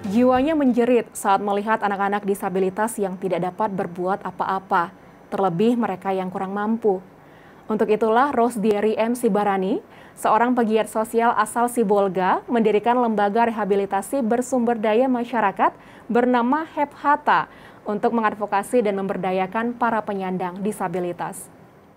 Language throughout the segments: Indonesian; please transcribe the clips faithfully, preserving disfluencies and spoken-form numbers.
Jiwanya menjerit saat melihat anak-anak disabilitas yang tidak dapat berbuat apa-apa, terlebih mereka yang kurang mampu. Untuk itulah Rosdieri M. Sibarani, seorang pegiat sosial asal Sibolga, mendirikan lembaga rehabilitasi bersumber daya masyarakat bernama HEPHATA untuk mengadvokasi dan memberdayakan para penyandang disabilitas.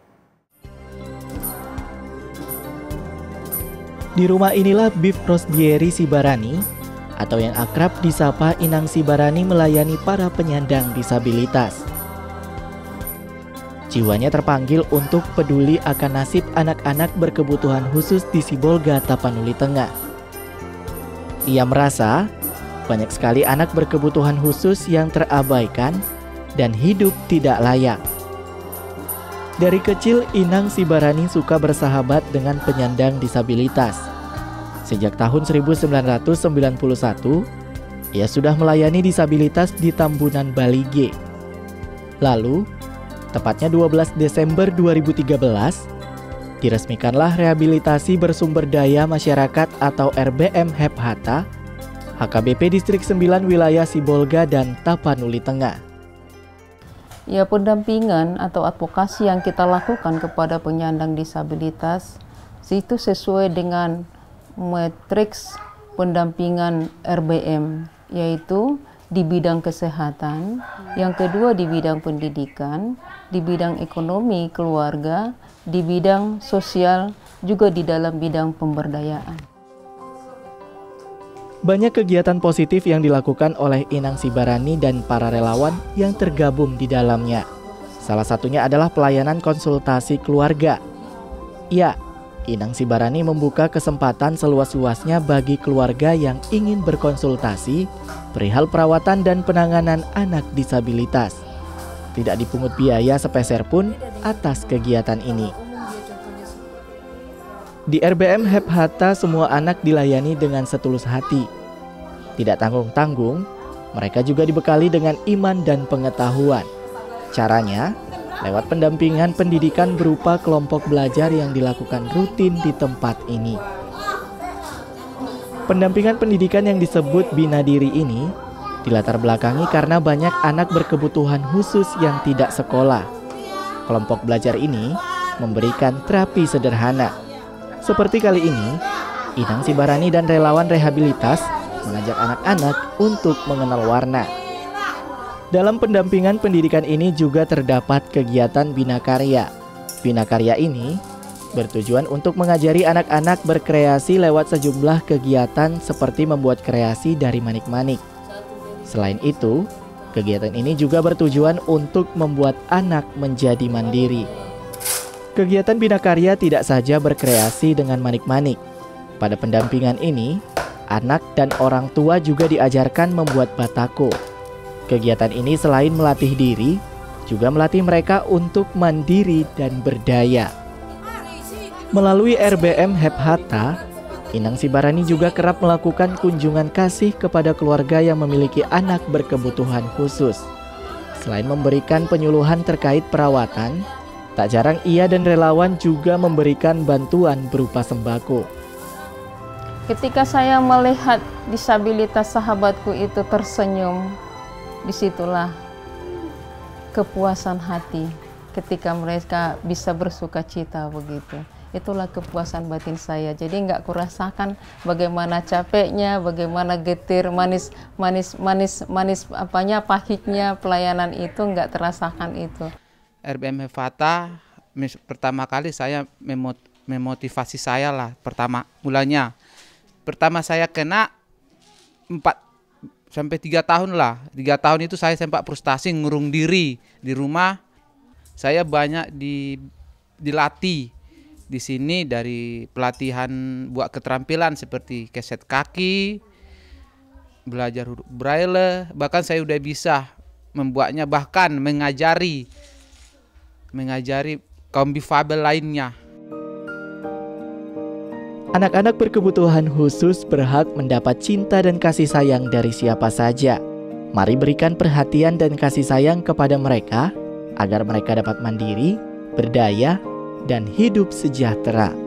Di rumah inilah Bif Rosdieri Sibarani, atau yang akrab disapa Inang Sibarani, melayani para penyandang disabilitas. Jiwanya terpanggil untuk peduli akan nasib anak-anak berkebutuhan khusus di Sibolga, Tapanuli Tengah. Ia merasa banyak sekali anak berkebutuhan khusus yang terabaikan dan hidup tidak layak. Dari kecil, Inang Sibarani suka bersahabat dengan penyandang disabilitas. Sejak tahun seribu sembilan ratus sembilan puluh satu, ia sudah melayani disabilitas di Tambunan Bali G. Lalu, tepatnya dua belas Desember dua ribu tiga belas, diresmikanlah rehabilitasi bersumber daya masyarakat atau R B M HEPHATA, H K B P Distrik sembilan wilayah Sibolga dan Tapanuli Tengah. Ya, pendampingan atau advokasi yang kita lakukan kepada penyandang disabilitas itu sesuai dengan matriks pendampingan R B M, yaitu di bidang kesehatan, yang kedua di bidang pendidikan, di bidang ekonomi keluarga, di bidang sosial, juga di dalam bidang pemberdayaan. Banyak kegiatan positif yang dilakukan oleh Inang Sibarani dan para relawan yang tergabung di dalamnya. Salah satunya adalah pelayanan konsultasi keluarga. Ya, Inang Sibarani membuka kesempatan seluas-luasnya bagi keluarga yang ingin berkonsultasi perihal perawatan dan penanganan anak disabilitas. Tidak dipungut biaya sepeser pun atas kegiatan ini. Di R B M HEPHATA semua anak dilayani dengan setulus hati. Tidak tanggung-tanggung, mereka juga dibekali dengan iman dan pengetahuan. Caranya lewat pendampingan pendidikan berupa kelompok belajar yang dilakukan rutin di tempat ini. Pendampingan pendidikan yang disebut Bina Diri ini dilatar belakangi karena banyak anak berkebutuhan khusus yang tidak sekolah. Kelompok belajar ini memberikan terapi sederhana. Seperti kali ini, Inang Sibarani dan relawan rehabilitas mengajak anak-anak untuk mengenal warna. Dalam pendampingan pendidikan ini juga terdapat kegiatan Bina Karya. Bina Karya ini bertujuan untuk mengajari anak-anak berkreasi lewat sejumlah kegiatan seperti membuat kreasi dari manik-manik. Selain itu, kegiatan ini juga bertujuan untuk membuat anak menjadi mandiri. Kegiatan Bina Karya tidak saja berkreasi dengan manik-manik. Pada pendampingan ini, anak dan orang tua juga diajarkan membuat batako. Kegiatan ini selain melatih diri, juga melatih mereka untuk mandiri dan berdaya. Melalui R B M HEPHATA, Inang Sibarani juga kerap melakukan kunjungan kasih kepada keluarga yang memiliki anak berkebutuhan khusus. Selain memberikan penyuluhan terkait perawatan, tak jarang ia dan relawan juga memberikan bantuan berupa sembako. Ketika saya melihat disabilitas sahabatku itu tersenyum, disitulah kepuasan hati ketika mereka bisa bersuka cita begitu. Itulah kepuasan batin saya. Jadi nggak kurasakan bagaimana capeknya, bagaimana getir, manis, manis, manis, manis apanya, pahitnya pelayanan itu nggak terasakan itu. R B M HEPHATA pertama kali saya memot memotivasi saya lah pertama mulanya. Pertama saya kena empat sampai tiga tahun lah. Tiga tahun itu saya sempat frustasi ngurung diri di rumah. Saya banyak di, dilatih di sini dari pelatihan buat keterampilan seperti keset kaki, belajar huruf braille. Bahkan saya udah bisa membuatnya, bahkan mengajari, mengajari kaum difabel lainnya. Anak-anak berkebutuhan khusus berhak mendapat cinta dan kasih sayang dari siapa saja. Mari berikan perhatian dan kasih sayang kepada mereka agar mereka dapat mandiri, berdaya, dan hidup sejahtera.